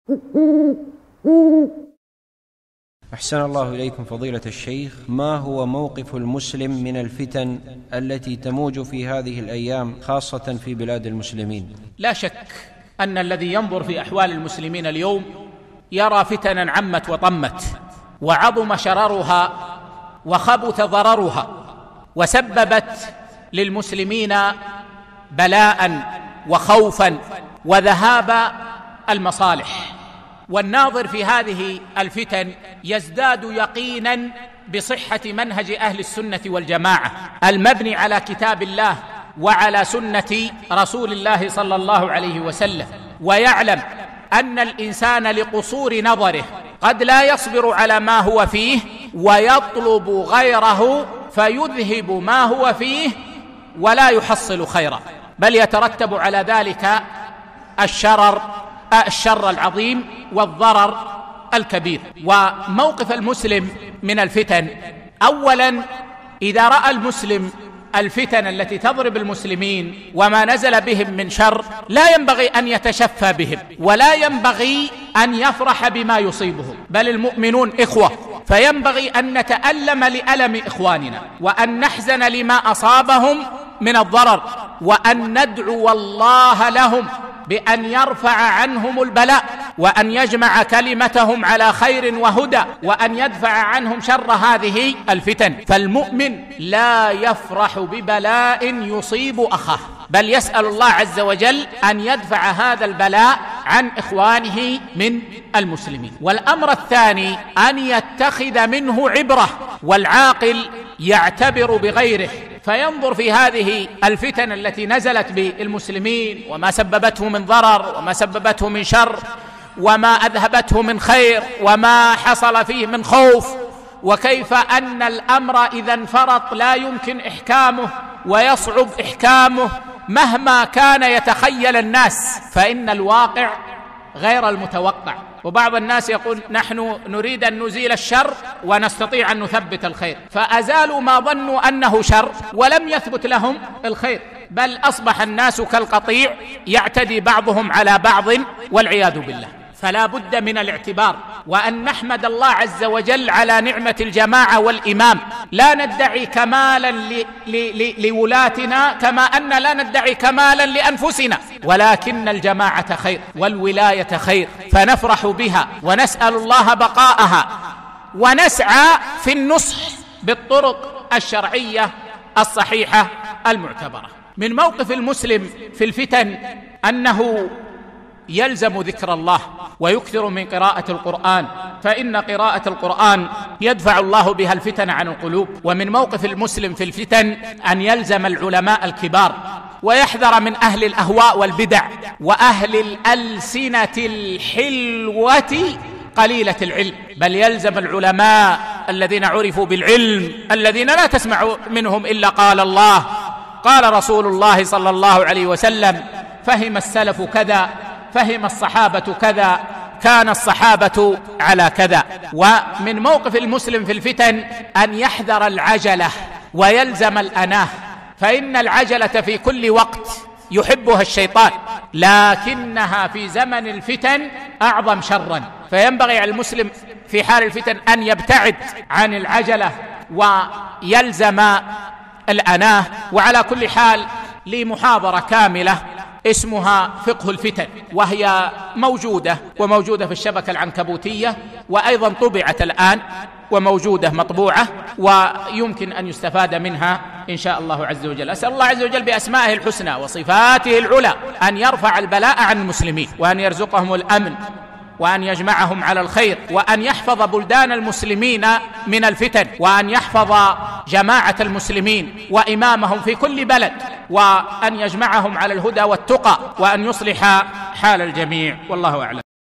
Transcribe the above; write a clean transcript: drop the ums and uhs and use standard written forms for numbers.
أحسن الله إليكم فضيلة الشيخ، ما هو موقف المسلم من الفتن التي تموج في هذه الأيام خاصة في بلاد المسلمين؟ لا شك أن الذي ينظر في أحوال المسلمين اليوم يرى فتنا عمت وطمت، وعظم شررها وخبث ضررها، وسببت للمسلمين بلاء وخوفا وذهاب المصالح. والناظر في هذه الفتن يزداد يقينا بصحة منهج أهل السنة والجماعة المبني على كتاب الله وعلى سنة رسول الله صلى الله عليه وسلم، ويعلم أن الإنسان لقصور نظره قد لا يصبر على ما هو فيه ويطلب غيره فيذهب ما هو فيه ولا يحصل خيرا، بل يترتب على ذلك الشر العظيم والضرر الكبير. وموقف المسلم من الفتن: أولا، إذا رأى المسلم الفتن التي تضرب المسلمين وما نزل بهم من شر لا ينبغي أن يتشفى بهم ولا ينبغي أن يفرح بما يصيبهم، بل المؤمنون إخوة، فينبغي أن نتألم لألم إخواننا وأن نحزن لما أصابهم من الضرر وأن ندعو الله لهم بأن يرفع عنهم البلاء وأن يجمع كلمتهم على خير وهدى وأن يدفع عنهم شر هذه الفتن. فالمؤمن لا يفرح ببلاء يصيب أخاه، بل يسأل الله عز وجل أن يدفع هذا البلاء عن إخوانه من المسلمين. والأمر الثاني أن يتخذ منه عبرة، والعاقل يعتبر بغيره فينظر في هذه الفتن التي نزلت بالمسلمين وما سببته من ضرر وما سببته من شر وما أذهبته من خير وما حصل فيه من خوف، وكيف أن الأمر إذا انفرط لا يمكن إحكامه ويصعب إحكامه مهما كان يتخيل الناس، فإن الواقع غير المتوقع. وبعض الناس يقول: نحن نريد أن نزيل الشر ونستطيع أن نثبت الخير، فأزالوا ما ظنوا أنه شر ولم يثبت لهم الخير، بل أصبح الناس كالقطيع يعتدي بعضهم على بعض والعياذ بالله. فلا بد من الاعتبار وأن نحمد الله عز وجل على نعمة الجماعة والإمام. لا ندعي كمالا لولاتنا كما أن لا ندعي كمالا لأنفسنا، ولكن الجماعة خير والولاية خير، فنفرح بها ونسأل الله بقاءها ونسعى في النصح بالطرق الشرعية الصحيحة المعتبرة. من موقف المسلم في الفتن أنه يلزم ذكر الله ويكثر من قراءة القرآن، فإن قراءة القرآن يدفع الله بها الفتن عن القلوب. ومن موقف المسلم في الفتن أن يلزم العلماء الكبار ويحذر من أهل الأهواء والبدع وأهل الألسنة الحلوة قليلة العلم، بل يلزم العلماء الذين عرفوا بالعلم الذين لا تسمع منهم إلا قال الله قال رسول الله صلى الله عليه وسلم، فهم السلف كذا، فهم الصحابة كذا، كان الصحابة على كذا. ومن موقف المسلم في الفتن أن يحذر العجلة ويلزم الأناه، فإن العجلة في كل وقت يحبها الشيطان، لكنها في زمن الفتن أعظم شرا، فينبغي على المسلم في حال الفتن أن يبتعد عن العجلة ويلزم الأناه. وعلى كل حال لي محاضرة كاملة اسمها فقه الفتن، وهي موجودة في الشبكة العنكبوتية، وأيضا طبعت الآن وموجودة مطبوعة، ويمكن أن يستفاد منها إن شاء الله عز وجل. أسأل الله عز وجل بأسمائه الحسنى وصفاته العلى أن يرفع البلاء عن المسلمين وأن يرزقهم الأمن وأن يجمعهم على الخير وأن يحفظ بلدان المسلمين من الفتن وأن يحفظ جماعة المسلمين وإمامهم في كل بلد وأن يجمعهم على الهدى والتقى وأن يصلح حال الجميع، والله أعلم.